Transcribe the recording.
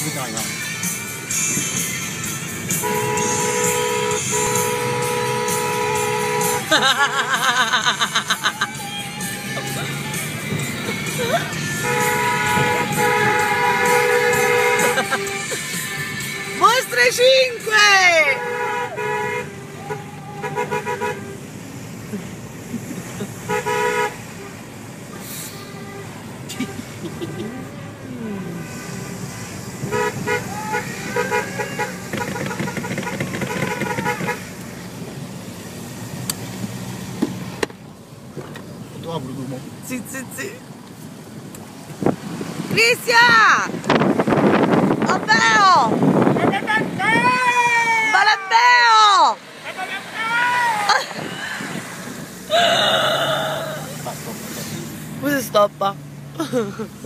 Dai, no. Mostre 5! Tu apri tu, mo. Sì, sì, sì. Cristian! Matteo! Balabbeo! Come si stoppa?